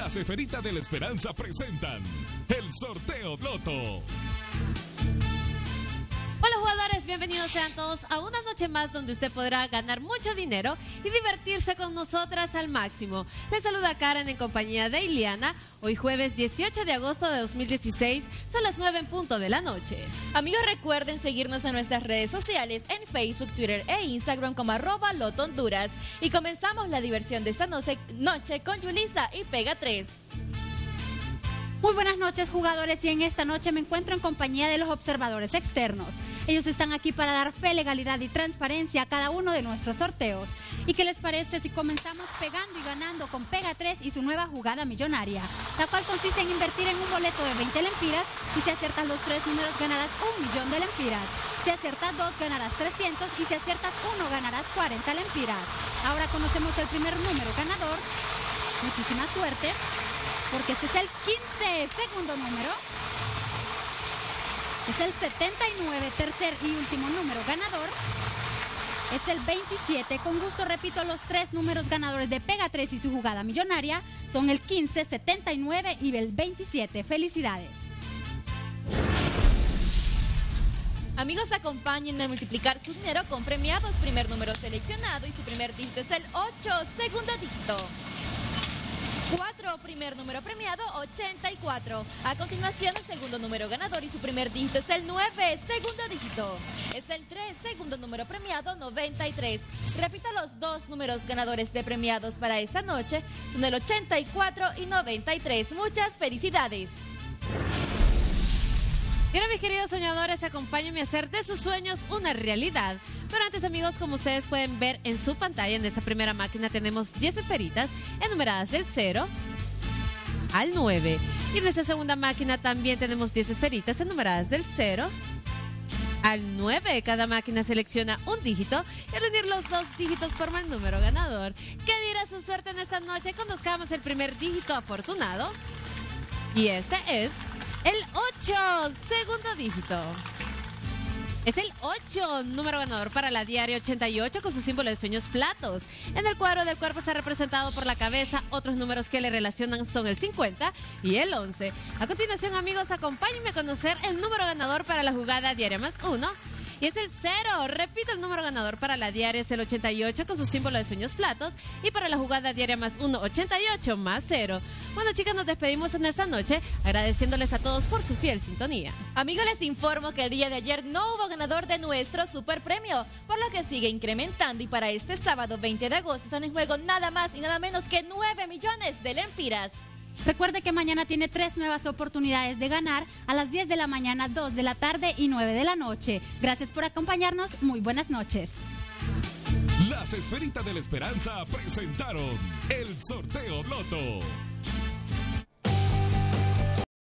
Las Esferitas de la Esperanza presentan el sorteo Loto. Hola jugadores, bienvenidos sean todos a una noche más donde usted podrá ganar mucho dinero y divertirse con nosotras al máximo. Les saluda Karen en compañía de Iliana. Hoy jueves 18 de agosto de 2016, son las 9 en punto de la noche. Amigos, recuerden seguirnos en nuestras redes sociales en Facebook, Twitter e Instagram como @LotoHonduras. Y comenzamos la diversión de esta noche con Yulisa y Pega 3. Muy buenas noches jugadores, y en esta noche me encuentro en compañía de los observadores externos. Ellos están aquí para dar fe, legalidad y transparencia a cada uno de nuestros sorteos. ¿Y qué les parece si comenzamos pegando y ganando con Pega 3 y su nueva jugada millonaria? La cual consiste en invertir en un boleto de 20 lempiras y si aciertas los 3 números ganarás 1.000.000 de lempiras. Si aciertas 2 ganarás 300 y si aciertas 1 ganarás 40 lempiras. Ahora conocemos el primer número ganador. Muchísima suerte, porque este es el 15, segundo número. Es el 79, tercer y último número ganador. Es el 27, con gusto repito los 3 números ganadores de Pega 3 y su jugada millonaria. Son el 15, 79 y el 27. Felicidades. Amigos, acompáñenme a multiplicar su dinero con premiados. Primer número seleccionado y su primer dígito es el 8, segundo dígito. 4, primer número premiado, 84. A continuación, el segundo número ganador y su primer dígito es el 9, segundo dígito. Es el 3, segundo número premiado, 93. Repito, los 2 números ganadores de premiados para esta noche son el 84 y 93. Muchas felicidades. Y ahora, mis queridos soñadores, acompáñenme a hacer de sus sueños una realidad. Pero antes, amigos, como ustedes pueden ver en su pantalla, en esta primera máquina tenemos 10 esferitas enumeradas del 0 al 9. Y en esta segunda máquina también tenemos 10 esferitas enumeradas del 0 al 9. Cada máquina selecciona un dígito y al unir los 2 dígitos forma el número ganador. ¿Qué dirá su suerte en esta noche? Conozcamos el primer dígito afortunado. Y este es el 8, segundo dígito. Es el 8, número ganador para la diaria 88 con su símbolo de sueños platos. En el cuadro del cuerpo está representado por la cabeza. Otros números que le relacionan son el 50 y el 11. A continuación, amigos, acompáñenme a conocer el número ganador para la jugada diaria más 1. Y es el 0. Repito, el número ganador para la diaria es el 88 con su símbolo de sueños platos. Y para la jugada diaria más 1, 88 más 0. Bueno, chicas, nos despedimos en esta noche agradeciéndoles a todos por su fiel sintonía. Amigos, les informo que el día de ayer no hubo ganador de nuestro super premio, por lo que sigue incrementando y para este sábado 20 de agosto están en juego nada más y nada menos que 9 millones de lempiras. Recuerde que mañana tiene 3 nuevas oportunidades de ganar a las 10 de la mañana, 2 de la tarde y 9 de la noche. Gracias por acompañarnos. Muy buenas noches. Las Esferitas de la Esperanza presentaron el sorteo Loto.